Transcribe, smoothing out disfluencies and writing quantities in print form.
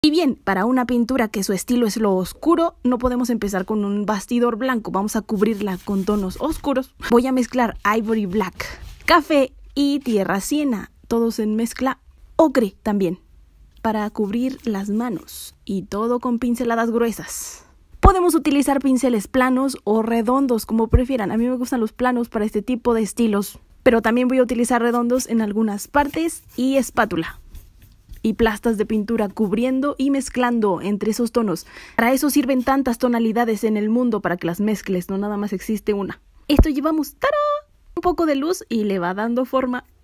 Y bien, para una pintura que su estilo es lo oscuro, no podemos empezar con un bastidor blanco. Vamos a cubrirla con tonos oscuros. Voy a mezclar Ivory Black, café y tierra siena, todos en mezcla ocre también, para cubrir las manos, y todo con pinceladas gruesas. Podemos utilizar pinceles planos o redondos, como prefieran. A mí me gustan los planos para este tipo de estilos, pero también voy a utilizar redondos en algunas partes, y espátula y plastas de pintura cubriendo y mezclando entre esos tonos. Para eso sirven tantas tonalidades en el mundo, para que las mezcles, no nada más existe una. Esto llevamos ¡tarán! Un poco de luz y le va dando forma